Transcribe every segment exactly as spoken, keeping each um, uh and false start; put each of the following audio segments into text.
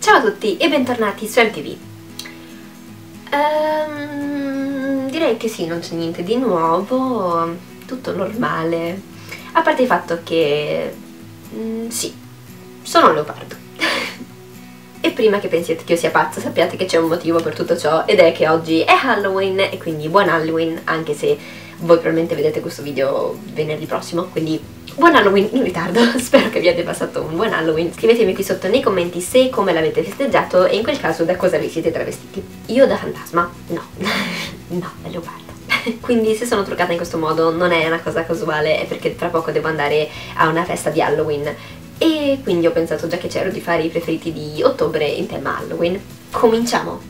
Ciao a tutti e bentornati su M T V. Um, direi che sì, non c'è niente di nuovo, tutto normale, a parte il fatto che mm, sì, sono un leopardo. E prima che pensiate che io sia pazza, sappiate che c'è un motivo per tutto ciò, ed è che oggi è Halloween e quindi buon Halloween, anche se voi probabilmente vedete questo video venerdì prossimo, quindi buon Halloween in ritardo. Spero che vi abbiate passato un buon Halloween. Scrivetemi qui sotto nei commenti se come l'avete festeggiato e in quel caso da cosa vi siete travestiti. Io da fantasma? No. No, da leopardo. Quindi se sono truccata in questo modo non è una cosa casuale, è perché tra poco devo andare a una festa di Halloween e quindi ho pensato, già che c'ero, di fare i preferiti di ottobre in tema Halloween. Cominciamo!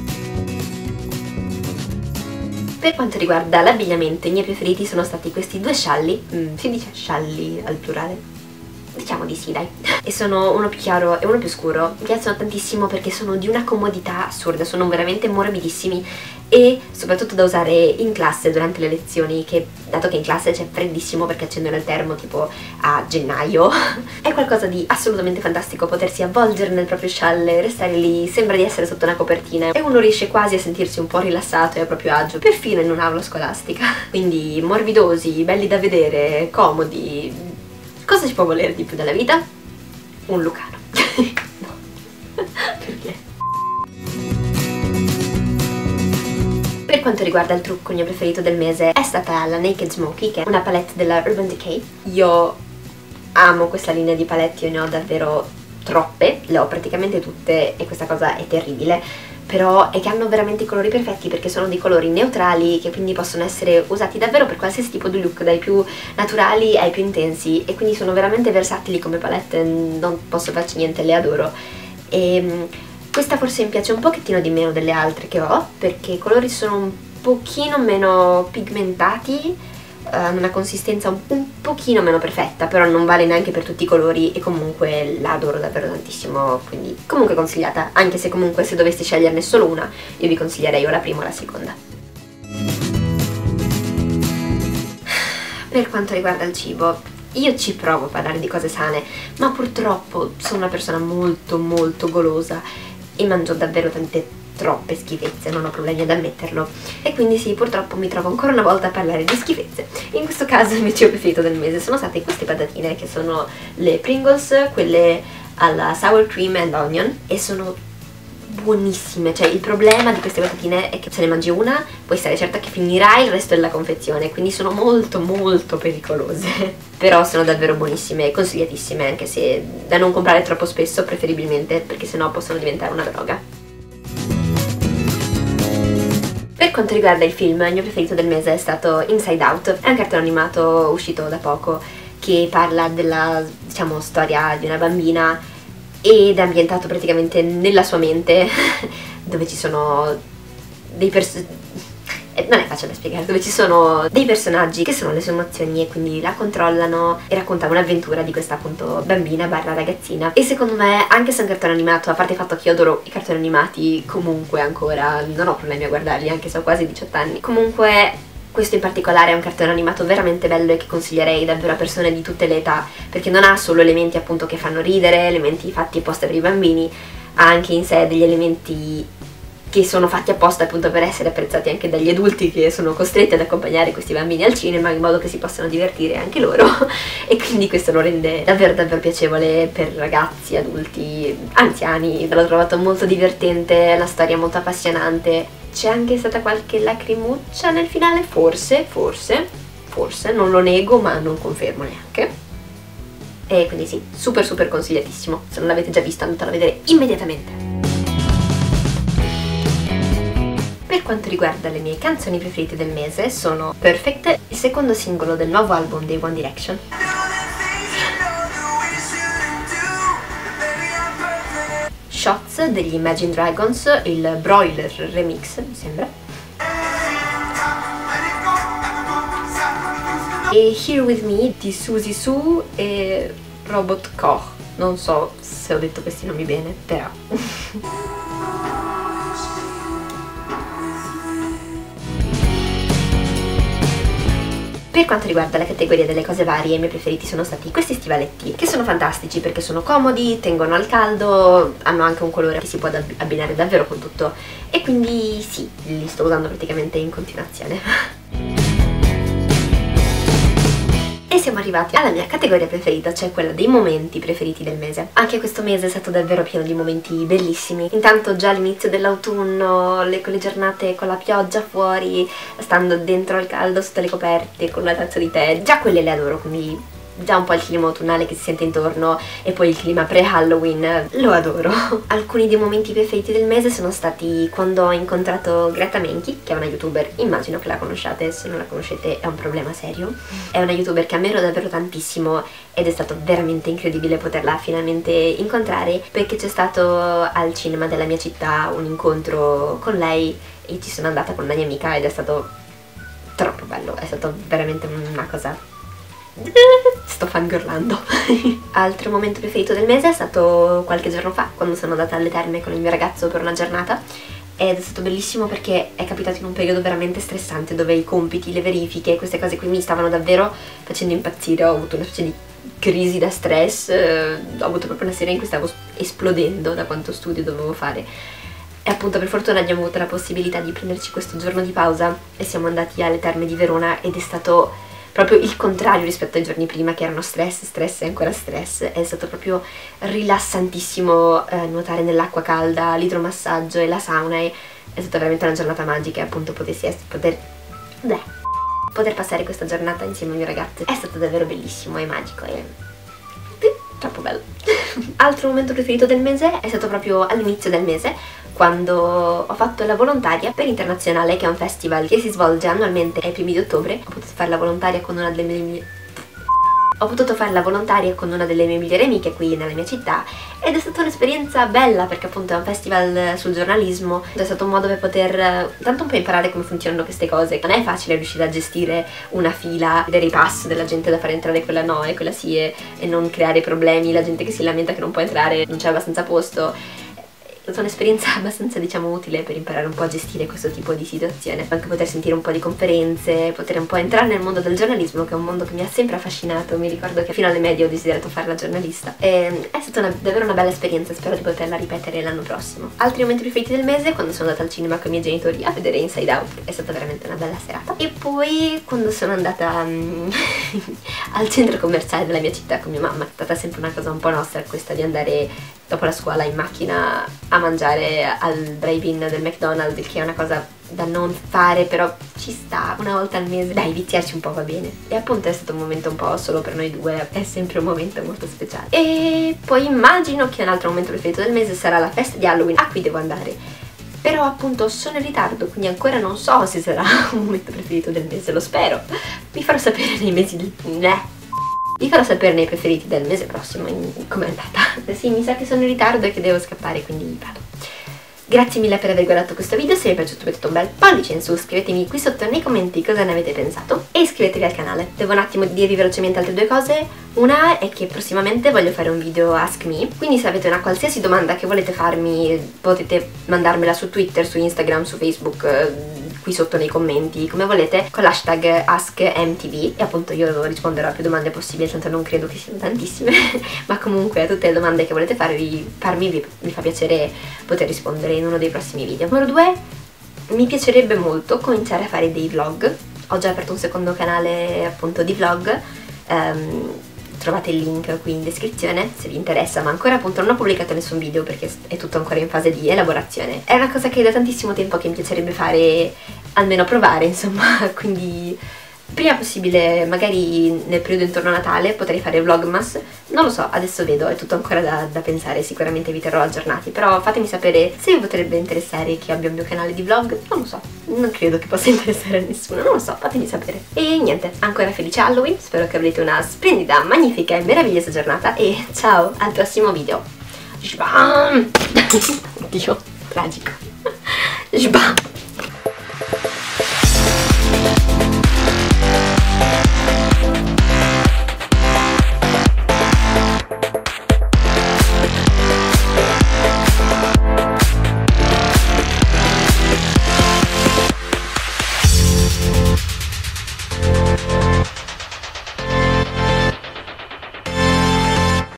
Per quanto riguarda l'abbigliamento, i miei preferiti sono stati questi due scialli, mm, si dice scialli al plurale? Diciamo di sì, dai. E sono uno più chiaro e uno più scuro. Mi piacciono tantissimo perché sono di una comodità assurda, sono veramente morbidissimi e soprattutto da usare in classe durante le lezioni, che dato che in classe c'è freddissimo perché accendono il termo tipo a gennaio, è qualcosa di assolutamente fantastico potersi avvolgere nel proprio scialle, restare lì, sembra di essere sotto una copertina e uno riesce quasi a sentirsi un po' rilassato e a proprio agio, perfino in un'aula scolastica. Quindi morbidosi, belli da vedere, comodi. Cosa ci può volere di più dalla vita? Un lucano. No. Perché? Per quanto riguarda il trucco, il mio preferito del mese è stata la Naked Smoky, che è una palette della Urban Decay. Io amo questa linea di palette, io ne ho davvero troppe, le ho praticamente tutte e questa cosa è terribile. Però è che hanno veramente i colori perfetti perché sono dei colori neutrali che quindi possono essere usati davvero per qualsiasi tipo di look, dai più naturali ai più intensi, e quindi sono veramente versatili come palette, non posso farci niente, le adoro. E questa forse mi piace un pochettino di meno delle altre che ho perché i colori sono un pochino meno pigmentati, hanno una consistenza un, un pochino meno perfetta, però non vale neanche per tutti i colori e comunque la adoro davvero tantissimo, quindi comunque consigliata, anche se comunque se doveste sceglierne solo una io vi consiglierei o la prima o la seconda. Per quanto riguarda il cibo, io ci provo a parlare di cose sane, ma purtroppo sono una persona molto molto golosa e mangio davvero tante troppe schifezze, non ho problemi ad ammetterlo, e quindi sì, purtroppo mi trovo ancora una volta a parlare di schifezze. In questo caso il mio cibo preferito del mese sono state queste patatine, che sono le Pringles, quelle alla sour cream and onion, e sono buonissime. Cioè il problema di queste patatine è che se ne mangi una puoi stare certa che finirai il resto della confezione, quindi sono molto molto pericolose. Però sono davvero buonissime e consigliatissime, anche se da non comprare troppo spesso preferibilmente, perché sennò possono diventare una droga. Per quanto riguarda il film, il mio preferito del mese è stato Inside Out. È un cartone animato uscito da poco che parla della, diciamo, storia di una bambina ed è ambientato praticamente nella sua mente, dove ci sono dei personaggi, non è facile da spiegare, dove ci sono dei personaggi che sono le sue emozioni e quindi la controllano, e racconta un'avventura di questa appunto bambina barra ragazzina. E secondo me, anche se è un cartone animato, a parte il fatto che io adoro i cartoni animati comunque ancora, non ho problemi a guardarli anche se ho quasi diciotto anni, comunque questo in particolare è un cartone animato veramente bello e che consiglierei davvero a persone di tutte le età, perché non ha solo elementi appunto che fanno ridere, elementi fatti apposta per i bambini, ha anche in sé degli elementi che sono fatti apposta appunto per essere apprezzati anche dagli adulti che sono costretti ad accompagnare questi bambini al cinema in modo che si possano divertire anche loro e quindi questo lo rende davvero davvero piacevole per ragazzi, adulti, anziani. L'ho trovato molto divertente, la storia molto appassionante, c'è anche stata qualche lacrimuccia nel finale, forse, forse, forse, non lo nego ma non confermo neanche. E quindi sì, super super consigliatissimo, se non l'avete già visto andatelo a vedere immediatamente. Per quanto riguarda le mie canzoni preferite del mese sono Perfect, il secondo singolo del nuovo album dei One Direction, Shots degli Imagine Dragons, il Broiler remix mi sembra, e Here With Me di Suzy Sue e Robot Koch. Non so se ho detto questi nomi bene, però Per quanto riguarda la categoria delle cose varie, i miei preferiti sono stati questi stivaletti, che sono fantastici perché sono comodi, tengono al caldo, hanno anche un colore che si può abbinare davvero con tutto, e quindi sì, li sto usando praticamente in continuazione. E siamo arrivati alla mia categoria preferita, cioè quella dei momenti preferiti del mese. Anche questo mese è stato davvero pieno di momenti bellissimi. Intanto già all'inizio dell'autunno, le, quelle giornate con la pioggia fuori, stando dentro al caldo sotto le coperte con una tazza di tè, già quelle le adoro, quindi già un po' il clima autunnale che si sente intorno e poi il clima pre-Halloween, lo adoro. Alcuni dei momenti preferiti del mese sono stati quando ho incontrato Greta Menchi, che è una youtuber, immagino che la conosciate, se non la conoscete è un problema serio. È una youtuber che ammiro davvero tantissimo ed è stato veramente incredibile poterla finalmente incontrare, perché c'è stato al cinema della mia città un incontro con lei e ci sono andata con una mia amica ed è stato troppo bello, è stato veramente una cosa... sto fangirlando. Altro momento preferito del mese è stato qualche giorno fa, quando sono andata alle terme con il mio ragazzo per una giornata, ed è stato bellissimo perché è capitato in un periodo veramente stressante dove i compiti, le verifiche, queste cose qui mi stavano davvero facendo impazzire. Ho avuto una specie di crisi da stress, eh, ho avuto proprio una sera in cui stavo esplodendo da quanto studio dovevo fare. E appunto per fortuna abbiamo avuto la possibilità di prenderci questo giorno di pausa e siamo andati alle terme di Verona ed è stato proprio il contrario rispetto ai giorni prima, che erano stress, stress e ancora stress. È stato proprio rilassantissimo eh, nuotare nell'acqua calda, l'idromassaggio e la sauna, e è stata veramente una giornata magica, e appunto potessi poter, beh, poter passare questa giornata insieme al mio ragazzo è stato davvero bellissimo e magico e troppo bello. Altro momento preferito del mese è stato proprio all'inizio del mese, quando ho fatto la volontaria per Internazionale, che è un festival che si svolge annualmente ai primi di ottobre. Ho potuto fare la volontaria con una delle mie Ho potuto fare la volontaria con una delle mie migliori amiche qui nella mia città ed è stata un'esperienza bella perché appunto è un festival sul giornalismo. È stato un modo per poter tanto un po' imparare come funzionano queste cose. Non è facile riuscire a gestire una fila, vedere i pass della gente da fare entrare, quella no e quella sì, e, e non creare problemi, la gente che si lamenta che non può entrare, non c'è abbastanza posto. È stata un'esperienza abbastanza, diciamo, utile per imparare un po' a gestire questo tipo di situazione, anche poter sentire un po' di conferenze, poter un po' entrare nel mondo del giornalismo, che è un mondo che mi ha sempre affascinato. Mi ricordo che fino alle medie ho desiderato fare la giornalista e è stata una, davvero una bella esperienza, spero di poterla ripetere l'anno prossimo. Altri momenti preferiti del mese: quando sono andata al cinema con i miei genitori a vedere Inside Out, è stata veramente una bella serata, e poi quando sono andata um, al centro commerciale della mia città con mia mamma. È stata sempre una cosa un po' nostra questa di andare dopo la scuola in macchina a mangiare al drive-in del McDonald's, che è una cosa da non fare, però ci sta una volta al mese, dai, viziarci un po' va bene. E appunto è stato un momento un po' solo per noi due, è sempre un momento molto speciale. E poi immagino che un altro momento preferito del mese sarà la festa di Halloween, a cui devo andare, però appunto sono in ritardo, quindi ancora non so se sarà un momento preferito del mese, lo spero. Vi farò sapere nei mesi del... Eh. Vi farò sapere nei preferiti del mese prossimo com'è andata. Sì, mi sa che sono in ritardo e che devo scappare, quindi vado. Grazie mille per aver guardato questo video, se vi è piaciuto mettete un bel pollice in su, scrivetemi qui sotto nei commenti cosa ne avete pensato e iscrivetevi al canale. Devo un attimo dirvi velocemente altre due cose. Una è che prossimamente voglio fare un video Ask Me, quindi se avete una qualsiasi domanda che volete farmi potete mandarmela su Twitter, su Instagram, su Facebook, qui sotto nei commenti, come volete, con l'hashtag AskMTV, e appunto io risponderò a più domande possibili, tanto non credo che siano tantissime, ma comunque a tutte le domande che volete farvi, farmi vi, mi fa piacere poter rispondere in uno dei prossimi video. Numero due, mi piacerebbe molto cominciare a fare dei vlog. Ho già aperto un secondo canale appunto di vlog, um, trovate il link qui in descrizione se vi interessa, ma ancora appunto non ho pubblicato nessun video perché è tutto ancora in fase di elaborazione. È una cosa che da tantissimo tempo che mi piacerebbe fare, almeno provare, insomma, quindi prima possibile, magari nel periodo intorno a Natale, potrei fare vlogmas, non lo so, adesso vedo, è tutto ancora da, da pensare, sicuramente vi terrò aggiornati, però fatemi sapere se vi potrebbe interessare che abbia un mio canale di vlog, non lo so, non credo che possa interessare a nessuno, non lo so, fatemi sapere. E niente, ancora felice Halloween, spero che avrete una splendida, magnifica e meravigliosa giornata e ciao al prossimo video. Sbam! Oddio, tragico. Sbam!